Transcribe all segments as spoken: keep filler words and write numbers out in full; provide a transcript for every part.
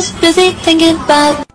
just busy thinking about.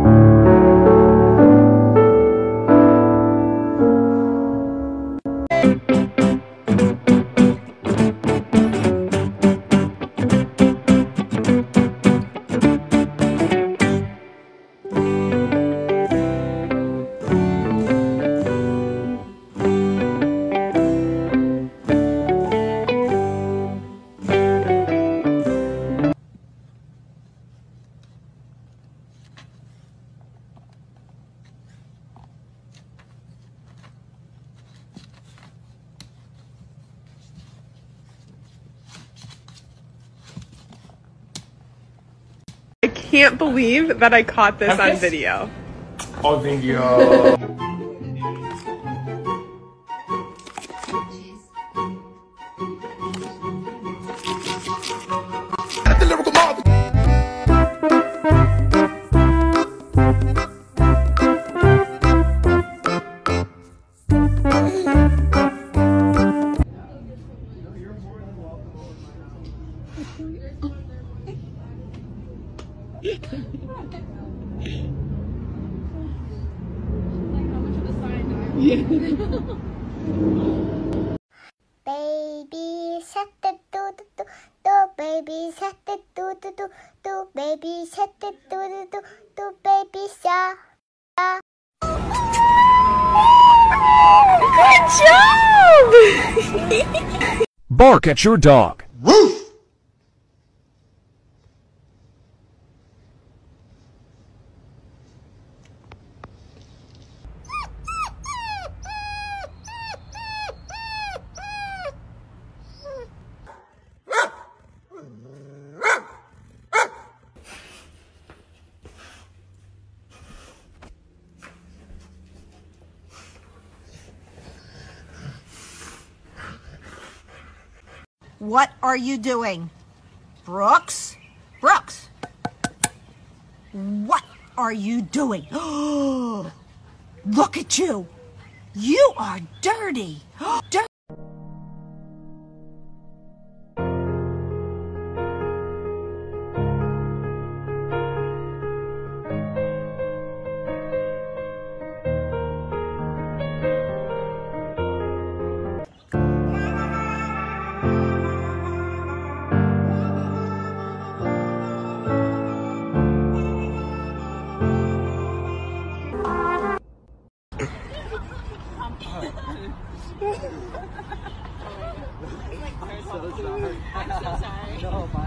I can't believe that I caught this on video. Oh, video. Baby shark do do do do, baby shark do do do do, baby shark do do do do, baby shark. Good job! Bark at your dog. Woof! What are you doing? Brooks? Brooks! What are you doing? Look at you! You are dirty! Dirty! I'm so sorry. I'm so sorry. No,